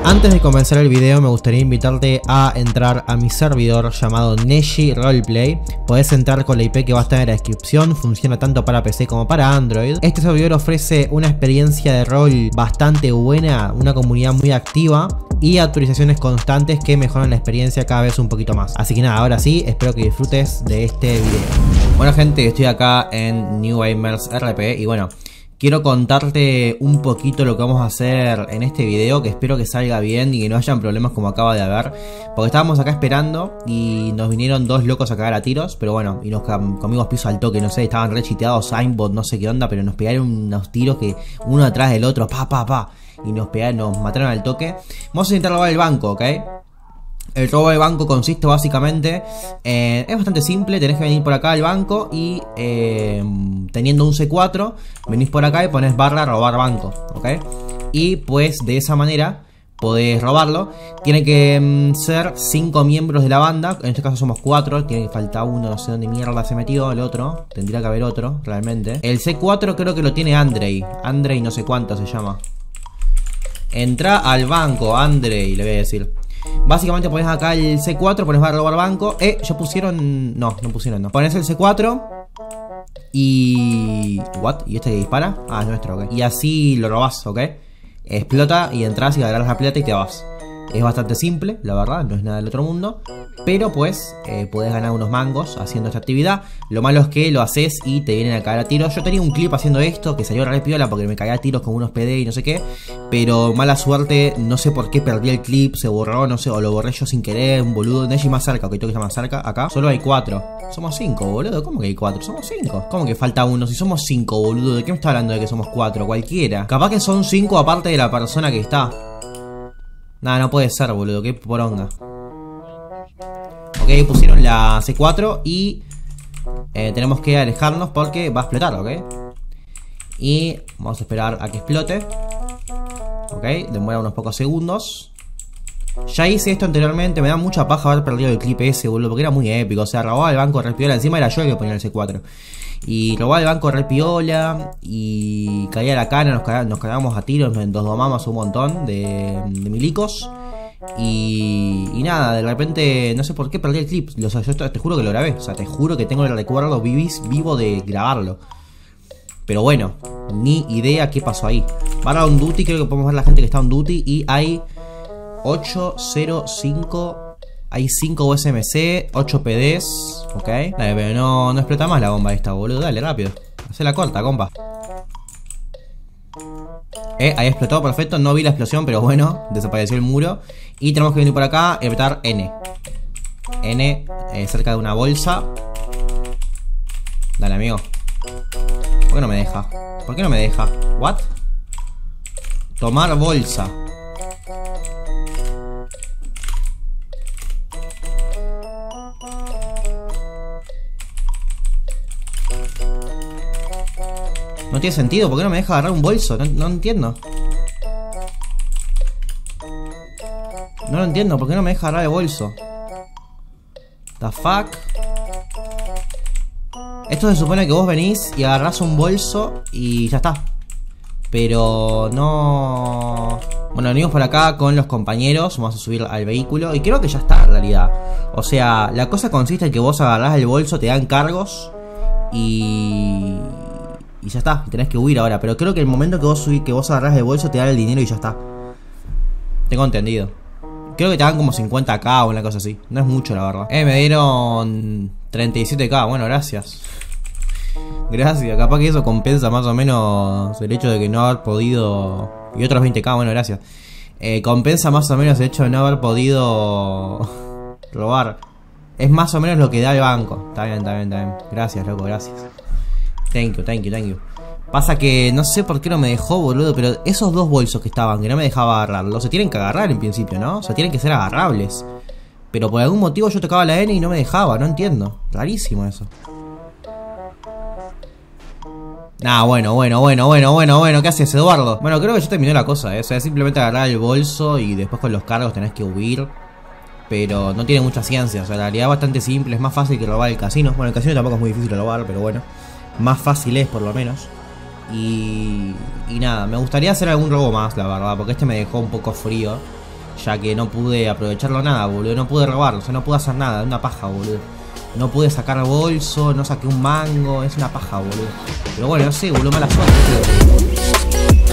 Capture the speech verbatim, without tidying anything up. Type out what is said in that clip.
Antes de comenzar el video me gustaría invitarte a entrar a mi servidor llamado Neji Roleplay. Podés entrar con la I P que va a estar en la descripción, funciona tanto para P C como para Android. Este servidor ofrece una experiencia de rol bastante buena, una comunidad muy activa y actualizaciones constantes que mejoran la experiencia cada vez un poquito más. Así que nada, ahora sí, espero que disfrutes de este video. Bueno gente, estoy acá en New Gamers R P y bueno, quiero contarte un poquito lo que vamos a hacer en este video, que espero que salga bien y que no hayan problemas como acaba de haber. Porque estábamos acá esperando y nos vinieron dos locos a cagar a tiros, pero bueno, y nos comimos piso al toque, no sé, estaban re chiteados, aimbot, no sé qué onda, pero nos pegaron unos tiros que uno atrás del otro, pa, pa, pa, y nos pegaron, nos mataron al toque. Vamos a intentar robar el banco, ¿ok? El robo del banco consiste básicamente, eh, es bastante simple, tenés que venir por acá al banco y eh, teniendo un C cuatro, venís por acá y pones barra robar banco, ¿ok? Y pues de esa manera podés robarlo. Tiene que mm, ser cinco miembros de la banda, en este caso somos cuatro, tiene que faltar uno, no sé dónde mierda se metió, el otro, tendría que haber otro, realmente. El C cuatro creo que lo tiene Andrei, Andrei no sé cuánto se llama. Entra al banco, Andrei, le voy a decir. Básicamente pones acá el C cuatro, pones barra robar banco. Eh, ya pusieron... No, no pusieron, no. Pones el C cuatro y... ¿What? ¿Y este que dispara? Ah, es nuestro, ok. Y así lo robás, ok. Explota y entras y agarras la plata y te vas. Es bastante simple, la verdad, no es nada del otro mundo. Pero pues, eh, podés ganar unos mangos haciendo esta actividad. Lo malo es que lo haces y te vienen a caer a tiros. Yo tenía un clip haciendo esto que salió re piola porque me caía a tiros con unos P D y no sé qué. Pero mala suerte, no sé por qué perdí el clip, se borró, no sé, o lo borré yo sin querer, un boludo. Neji más cerca, ok, tengo que estar más cerca, acá. Solo hay cuatro. Somos cinco, boludo, ¿cómo que hay cuatro? Somos cinco. ¿Cómo que falta uno? Si somos cinco, boludo, ¿de qué me está hablando de que somos cuatro? Cualquiera. Capaz que son cinco aparte de la persona que está. Nada, no puede ser, boludo, qué poronga. Ok, pusieron la C cuatro y eh, tenemos que alejarnos porque va a explotar, ok. Y vamos a esperar a que explote. Ok, demora unos pocos segundos. Ya hice esto anteriormente, me da mucha paja haber perdido el clip ese, boludo, porque era muy épico. O sea, robaba el banco re piola, encima era yo el que ponía el C cuatro. Y robaba el banco re piola y caía la cana, nos, cagá, nos cagábamos a tiros, nos domamos un montón de, de milicos. Y, y nada, de repente, no sé por qué perdí el clip. O sea, yo te juro que lo grabé, o sea, te juro que tengo el recuerdo vivis, vivo de grabarlo. Pero bueno, ni idea qué pasó ahí. Barra on duty, creo que podemos ver la gente que está on duty. Y hay ocho cero cinco... Hay cinco U S M C, ocho P Ds. Ok, dale, pero no, no explota más la bomba esta, boludo. Dale, rápido, hacela corta, compa. Eh, ahí explotó, perfecto. No vi la explosión, pero bueno, desapareció el muro. Y tenemos que venir por acá y apretar N. N, eh, cerca de una bolsa. Dale, amigo. ¿Por qué no me deja? ¿Por qué no me deja? ¿What? Tomar bolsa. No tiene sentido, ¿por qué no me deja agarrar un bolso? No, no entiendo. No lo entiendo, ¿por qué no me deja agarrar el bolso? The fuck. Esto se supone que vos venís y agarrás un bolso y ya está. Pero no... Bueno, venimos por acá con los compañeros, vamos a subir al vehículo y creo que ya está en realidad. O sea, la cosa consiste en que vos agarrás el bolso, te dan cargos y... Y ya está, y tenés que huir ahora. Pero creo que el momento que vos subís, que vos agarrás el bolso, te dan el dinero y ya está. Tengo entendido. Creo que te dan como cincuenta k o una cosa así. No es mucho, la verdad. Eh, me dieron treinta y siete k. Bueno, gracias. Gracias, capaz que eso compensa más o menos el hecho de que no haber podido... Y otros veinte k, bueno, gracias. eh, Compensa más o menos el hecho de no haber podido robar. Es más o menos lo que da el banco. Está bien, está bien, está bien. Gracias, loco, gracias. Thank you, thank you, thank you. Pasa que no sé por qué no me dejó, boludo. Pero esos dos bolsos que estaban, que no me dejaba agarrarlos, se tienen que agarrar en principio, ¿no? O sea, tienen que ser agarrables. Pero por algún motivo yo tocaba la N y no me dejaba, no entiendo. Rarísimo eso. Nah, bueno, bueno, bueno, bueno, bueno, bueno, ¿qué haces, Eduardo? Bueno, creo que ya terminó la cosa, ¿eh? O sea, simplemente agarrar el bolso y después con los cargos tenés que huir. Pero no tiene mucha ciencia, o sea, la realidad es bastante simple, es más fácil que robar el casino. Bueno, el casino tampoco es muy difícil de robar, pero bueno. Más fácil es, por lo menos. Y, y nada, me gustaría hacer algún robo más, la verdad, porque este me dejó un poco frío. ya que no pude aprovecharlo nada, boludo. No pude robarlo, o sea, no pude hacer nada, es una paja, boludo. No pude sacar bolso, no saqué un mango, es una paja, boludo. Pero bueno, no sé, boludo, mala suerte, tío.